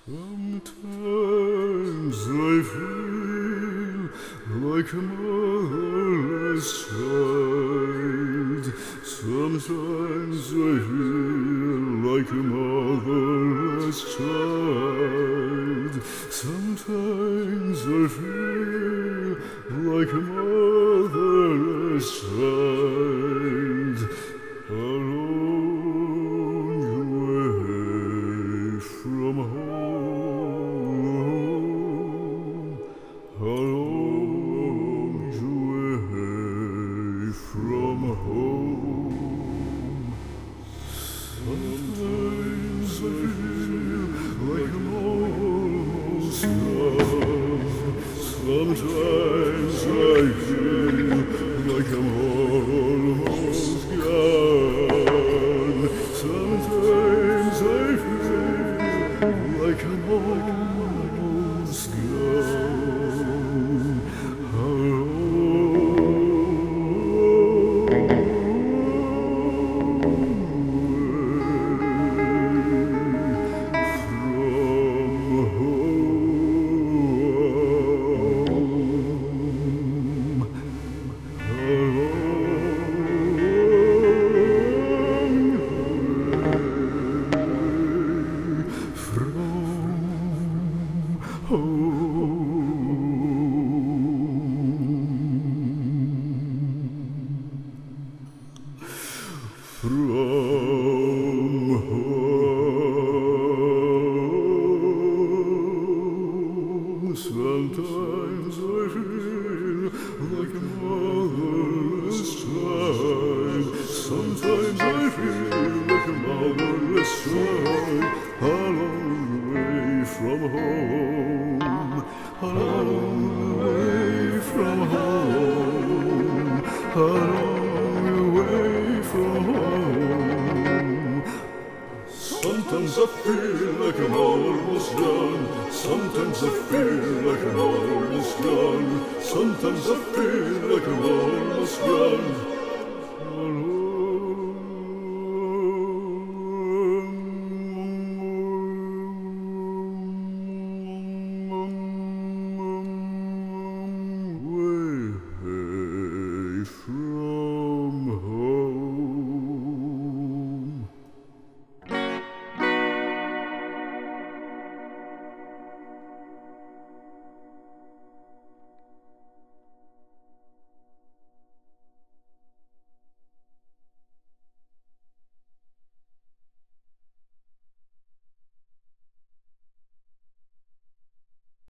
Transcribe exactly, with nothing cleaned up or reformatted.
Sometimes I feel like a motherless child. Sometimes I feel like a motherless child. Sometimes I feel like a motherless child. Alone away from home. Alone away from home. Sometimes I feel like I'm almost gone. Sometimes I feel like I'm almost gone. Sometimes I feel like I'm almost gone. From home, sometimes I feel like a motherless child. Sometimes I feel like a motherless child, alone away from home, alone away from home, alone away from home. Sometimes I feel like I'm almost done. Sometimes I feel like I'm almost done. Sometimes I feel like I'm almost done.